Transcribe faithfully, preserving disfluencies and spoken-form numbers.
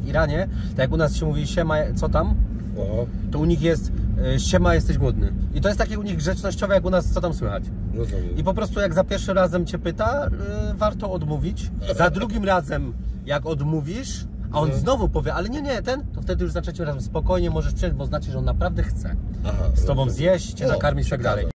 Iranie, tak jak u nas się mówi siema, co tam, Aha. to u nich jest siema, jesteś głodny. I to jest takie u nich grzecznościowe, jak u nas, co tam słychać. Rozumiem. I po prostu jak za pierwszym razem cię pyta, yy, warto odmówić. Za drugim razem, jak odmówisz, a on Mhm. znowu powie, ale nie, nie, ten, to wtedy już za trzecim razem spokojnie możesz przyjąć, bo znaczy, że on naprawdę chce Aha, z tobą rozumiem. zjeść, cię O, nakarmić i tak ciekawe. dalej.